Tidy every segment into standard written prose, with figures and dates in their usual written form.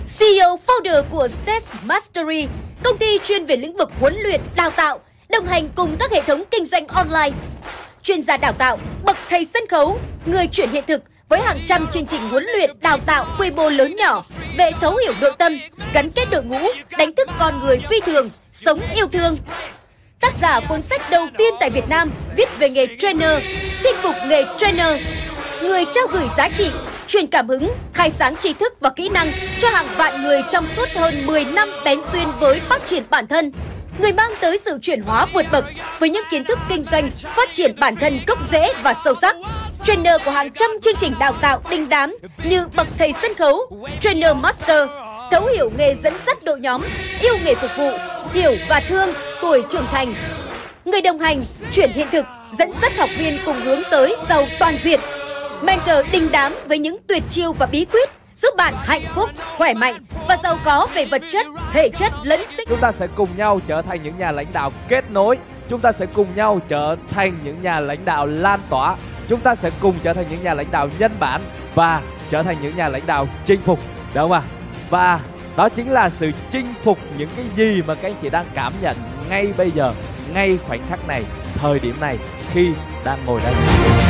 CEO founder của Stage Mastery, công ty chuyên về lĩnh vực huấn luyện, đào tạo, đồng hành cùng các hệ thống kinh doanh online. Chuyên gia đào tạo, bậc thầy sân khấu, người chuyển hiện thực với hàng trăm chương trình huấn luyện, đào tạo quy mô lớn nhỏ về thấu hiểu nội tâm, gắn kết đội ngũ, đánh thức con người phi thường, sống yêu thương. Tác giả cuốn sách đầu tiên tại Việt Nam viết về nghề trainer, chinh phục nghề trainer, người trao gửi giá trị, truyền cảm hứng, khai sáng tri thức và kỹ năng cho hàng vạn người trong suốt hơn 10 năm bén duyên với phát triển bản thân. Người mang tới sự chuyển hóa vượt bậc với những kiến thức kinh doanh, phát triển bản thân gốc rễ và sâu sắc. Trainer của hàng trăm chương trình đào tạo đình đám như bậc thầy sân khấu, Trainer Master, thấu hiểu nghề dẫn dắt đội nhóm, yêu nghề phục vụ, hiểu và thương tuổi trưởng thành. Người đồng hành, chuyển hiện thực, dẫn dắt học viên cùng hướng tới giàu toàn diện. Mentor đình đám với những tuyệt chiêu và bí quyết giúp bạn hạnh phúc, khỏe mạnh và giàu có về vật chất, thể chất lẫn tinh. Chúng ta sẽ cùng nhau trở thành những nhà lãnh đạo kết nối. Chúng ta sẽ cùng nhau trở thành những nhà lãnh đạo lan tỏa. Chúng ta sẽ cùng trở thành những nhà lãnh đạo nhân bản và trở thành những nhà lãnh đạo chinh phục, đúng không ạ? Và đó chính là sự chinh phục những cái gì mà các anh chị đang cảm nhận ngay bây giờ, ngay khoảnh khắc này, thời điểm này khi đang ngồi đây.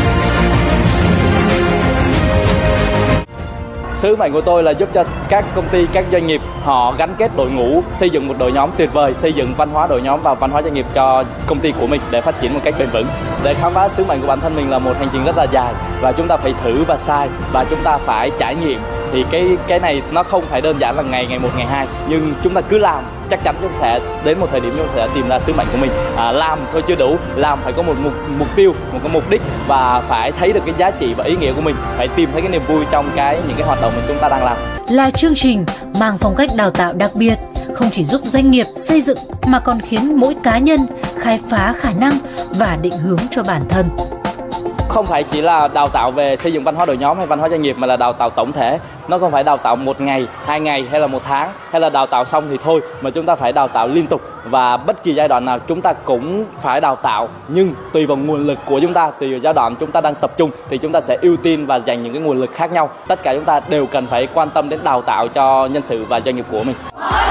Sứ mệnh của tôi là giúp cho các công ty, các doanh nghiệp họ gắn kết đội ngũ, xây dựng một đội nhóm tuyệt vời, xây dựng văn hóa đội nhóm và văn hóa doanh nghiệp cho công ty của mình để phát triển một cách bền vững. Để khám phá sứ mệnh của bản thân mình là một hành trình rất là dài và chúng ta phải thử và sai và chúng ta phải trải nghiệm. Thì cái này nó không phải đơn giản là ngày một, ngày hai, nhưng chúng ta cứ làm, chắc chắn chúng sẽ đến một thời điểm chúng ta sẽ tìm ra sứ mệnh của mình. Làm thôi chưa đủ, làm phải có một mục tiêu, một cái mục đích và phải thấy được cái giá trị và ý nghĩa của mình, phải tìm thấy cái niềm vui trong những cái hoạt động mà chúng ta đang làm. Là chương trình mang phong cách đào tạo đặc biệt, không chỉ giúp doanh nghiệp xây dựng mà còn khiến mỗi cá nhân khai phá khả năng và định hướng cho bản thân. Không phải chỉ là đào tạo về xây dựng văn hóa đội nhóm hay văn hóa doanh nghiệp mà là đào tạo tổng thể. Nó không phải đào tạo 1 ngày, 2 ngày hay là 1 tháng hay là đào tạo xong thì thôi, mà chúng ta phải đào tạo liên tục và bất kỳ giai đoạn nào chúng ta cũng phải đào tạo, nhưng tùy vào nguồn lực của chúng ta, tùy vào giai đoạn chúng ta đang tập trung thì chúng ta sẽ ưu tiên và dành những cái nguồn lực khác nhau. Tất cả chúng ta đều cần phải quan tâm đến đào tạo cho nhân sự và doanh nghiệp của mình.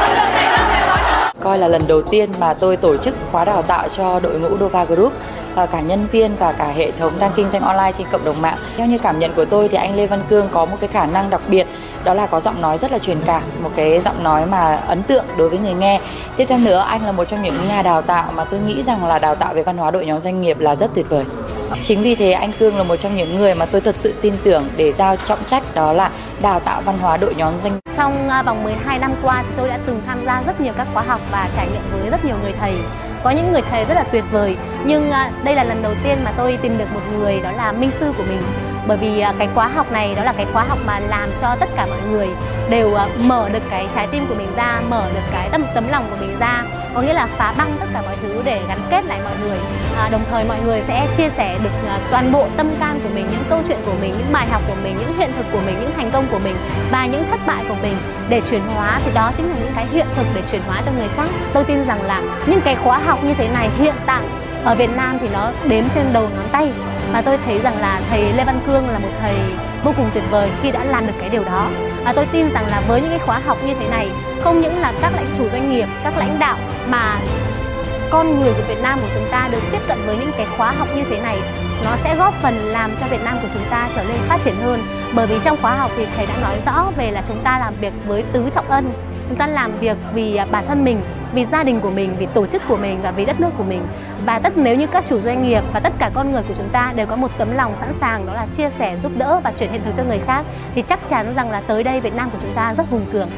Coi là lần đầu tiên mà tôi tổ chức khóa đào tạo cho đội ngũ Dova Group, cả nhân viên và cả hệ thống đang kinh doanh online trên cộng đồng mạng. Theo như cảm nhận của tôi thì anh Lê Văn Cương có một cái khả năng đặc biệt, đó là có giọng nói rất là truyền cảm, một cái giọng nói mà ấn tượng đối với người nghe. Tiếp theo nữa, anh là một trong những nhà đào tạo mà tôi nghĩ rằng là đào tạo về văn hóa đội nhóm doanh nghiệp là rất tuyệt vời. Chính vì thế anh Cương là một trong những người mà tôi thật sự tin tưởng để giao trọng trách, đó là đào tạo văn hóa đội nhóm doanh nghiệp. Trong vòng 12 năm qua thì tôi đã từng tham gia rất nhiều các khóa học và trải nghiệm với rất nhiều người thầy. Có những người thầy rất là tuyệt vời, nhưng đây là lần đầu tiên mà tôi tìm được một người đó là minh sư của mình. Bởi vì cái khóa học này đó là cái khóa học mà làm cho tất cả mọi người đều mở được cái trái tim của mình ra, mở được cái tấm lòng của mình ra. Có nghĩa là phá băng tất cả mọi thứ để gắn kết lại mọi người. Đồng thời mọi người sẽ chia sẻ được toàn bộ tâm can của mình, những câu chuyện của mình, những bài học của mình, những hiện thực của mình, những thành công của mình và những thất bại của mình để chuyển hóa. Thì đó chính là những cái hiện thực để chuyển hóa cho người khác. Tôi tin rằng là những cái khóa học như thế này hiện tại ở Việt Nam thì nó đếm trên đầu ngón tay. Và tôi thấy rằng là thầy Lê Văn Cương là một thầy vô cùng tuyệt vời khi đã làm được cái điều đó. Và tôi tin rằng là với những cái khóa học như thế này, không những là các chủ doanh nghiệp, các lãnh đạo mà con người của Việt Nam của chúng ta được tiếp cận với những cái khóa học như thế này, nó sẽ góp phần làm cho Việt Nam của chúng ta trở nên phát triển hơn. Bởi vì trong khóa học thì thầy đã nói rõ về là chúng ta làm việc với tứ trọng ân. Chúng ta làm việc vì bản thân mình, vì gia đình của mình, vì tổ chức của mình và vì đất nước của mình. Và nếu như các chủ doanh nghiệp và tất cả con người của chúng ta đều có một tấm lòng sẵn sàng, đó là chia sẻ, giúp đỡ và chuyển hiện thực cho người khác, thì chắc chắn rằng là tới đây Việt Nam của chúng ta rất hùng cường.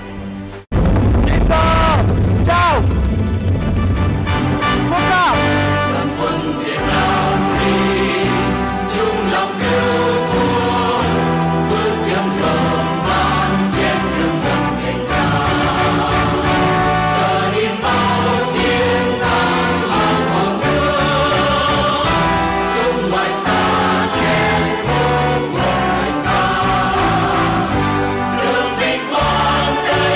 Chào. Hãy subscribe cho kênh Ghiền Mì Gõ để không bỏ lỡ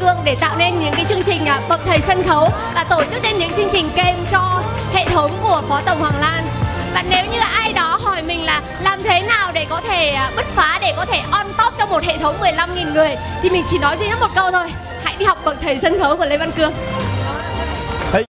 Cương để tạo nên những cái chương trình bậc thầy sân khấu và tổ chức thêm những chương trình game cho hệ thống của Phó Tổng Hoàng Lan. Và nếu như ai đó hỏi mình là làm thế nào để có thể bứt phá, để có thể on top cho một hệ thống 15.000 người, thì mình chỉ nói duy nhất một câu thôi: hãy đi học bậc thầy sân khấu của Lê Văn Cương.